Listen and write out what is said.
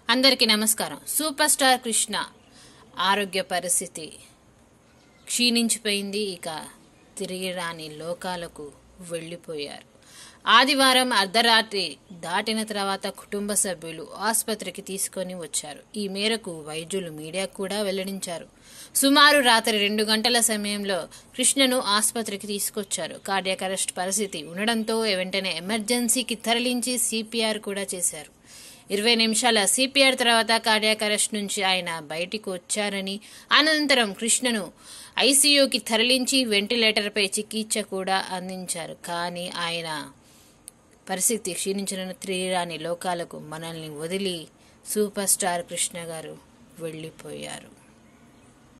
అందరికీ నమస్కారం. Super star Krishna ఆరోగ్య పరిస్థితి క్షీణించిపోయింది. ఇక తిరిగి రాని లోకాలకు వెళ్ళిపోయారు. ఆదివారం అర్ధరాత్రి దాటిన తర్వాత కుటుంబ సభ్యులు ఆసుపత్రికి తీసుకొని వచ్చారు. ఈ మేరకు వైద్యులు మీడియాకు కూడా వెల్లడించారు. సుమారు రాత్రి 2 గంటల సమయంలో కృష్ణను ఆసుపత్రికి తీసుకొచ్చారు. కార్డియాక్ అరెస్ట్ పరిస్థితి ఉండడంతో వెంటనే ఎమర్జెన్సీకి తరలించి సిపిఆర్ కూడా చేశారు. 20 నిమిషాల సిపిఆర్ తర్వాత కార్డియాక్ అరెస్ట్ నుంచి ఆయన బయటికి వచ్చారని, అనంతరం కృష్ణను ఐసీయూకి తరలించి వెంటిలేటర్పై చికిత్స కూడా అందించారు. కానీ ఆయన పరిస్థితి క్షీణించిన త్రిరాని లోకాలకు మనల్ని వదిలి సూపర్ స్టార్ కృష్ణ గారు వెళ్ళిపోయారు.